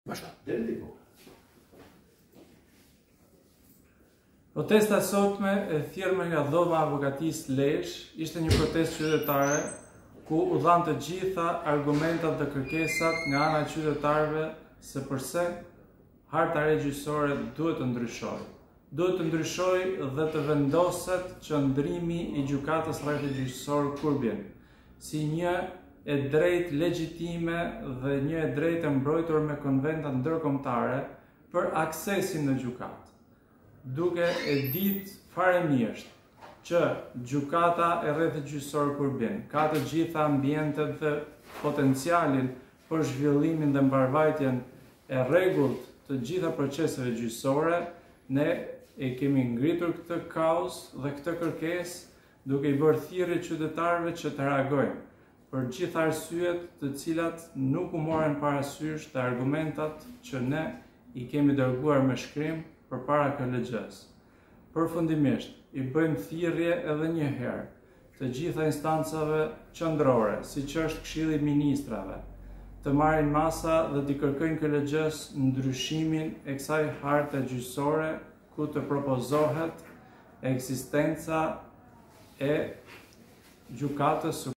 Deri diku. Protesta e sotme e thirrme nga dhoma avokatisë Lesh ishte një protestë qytetare ku u dhanë të gjitha argumentat dhe kërkesat nga ana e qytetarëve se përse harta re gjyqësore duhet të ndryshojë. Duhet të ndryshojë dhe të vendoset qëndrimi i gjykatës rreth gjyqësor Kurbjen si një e drejtë legjitime dhe një e drejtë e mbrojtur me konventa ndërkombëtare për aksesin në gjykatë. Duke e ditë fare mirë që gjykata e rreth gjyqësor Kurbjen ka të gjitha ambientet dhe potencialin për zhvillimin dhe mbarvajtjen e rregullt të gjitha proceseve gjyqësore, ne e kemi ngritur këtë kauzë dhe këtë kërkesë duke i bërë thirrje qytetarëve që të reagojnë për gjitha arsyet të cilat nuk u morën parasysh të argumentat që ne i kemi dërguar me shkrim përpara KLG-s. Përfundimisht, i bëjmë thirrje edhe një herë të gjitha instancave qendrore, siç është Këshilli i Ministrave, të marrin masa dhe t'i kërkojnë KLG-s ndryshimin e kësaj harte gjyqësore ku të propozohet ekzistenca e gjykatës